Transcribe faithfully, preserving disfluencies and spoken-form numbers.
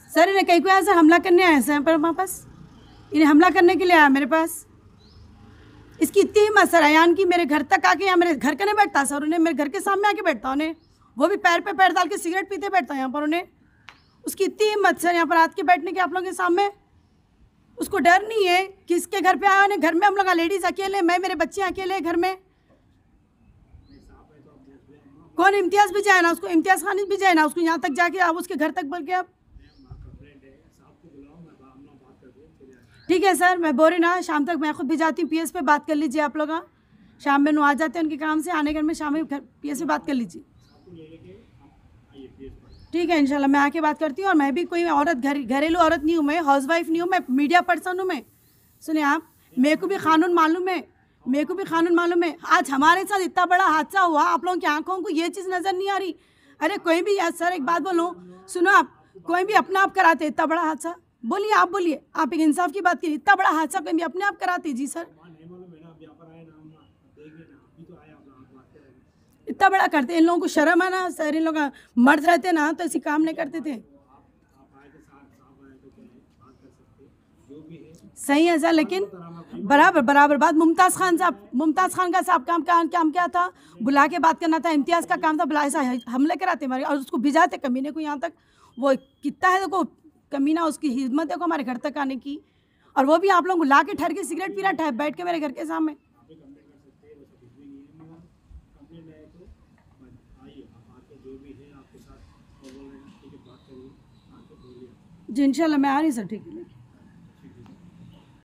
Sir इन्हें कहीं को ऐसा हमला करने आए हैं पर हमारे पास, इन्हें हमला करने के लिए आया मेरे पास। इसकी इतनी हिम्मत सर अयान की, मेरे घर तक आके, यहाँ मेरे घर का नहीं बैठता सर, उन्हें मेरे घर के सामने आके बैठता, उन्हें वो भी पैर पे पैर डाल के सिगरेट पीते बैठता यहाँ पर। उन्हें उसकी इतनी हिम्मत सर यहाँ पर आके बैठने की आप लोगों के सामने। उसको डर नहीं है कि इसके घर पे आया, उन्हें घर में हम लोग लेडीज अकेले, मैं मेरे बच्चे अकेले घर में। कौन इम्तियाज़ भी जाए ना, उसको इम्तियाज़ खान भी जाए ना, उसको यहाँ तक जाके आप उसके घर तक बोल के। आप ठीक है सर, मैं बोल रही ना शाम तक मैं खुद भी जाती हूँ पीएस पे, बात कर लीजिए आप लोग। शाम में नु आ जाते हैं उनके काम से, आने घर में शाम में पीएस पे बात कर लीजिए। ठीक है इंशाल्लाह मैं आके बात करती हूँ। और मैं भी कोई औरत, घर घरेलू औरत नहीं हूँ, मैं हाउसवाइफ नहीं हूँ, मैं मीडिया पर्सन हूँ। मैं सुनिए आप, मेरे को भी कानून मालूम है, मेरे को भी कानून मालूम है। आज हमारे साथ इतना बड़ा हादसा हुआ, आप लोगों की आंखों को ये चीज़ नज़र नहीं आ रही। अरे कोई भी यार सर एक बात बोलो, सुनो आप, कोई भी अपना आप कराते इतना बड़ा हादसा, बोलिए आप बोलिए, आप एक इंसाफ की बात करिए, इतना बड़ा हादसा कोई भी अपने आप कराते। जी सर इतना बड़ा करते, इन लोगों को शर्म है ना सर, इन लोग मर्द रहते ना तो ऐसी काम नहीं करते थे। सही है सर, लेकिन बराबर बराबर बात। मुमताज़ खान साहब, मुमताज़ खान का साहब काम का काम क्या था, बुला के बात करना था। इम्तियाज़ का काम था बुला, ऐसा हमले कराते हमारे, और उसको भिजाते कमीने को यहाँ तक। वो कितना है देखो कमीना, उसकी हिम्मत देखो हमारे घर तक आने की। और वो भी आप लोग ला के ठहर के सिगरेट पी रहा है बैठ के मेरे घर के सामने। जी इंशाल्लाह मैं आ रही सर, ठीक है।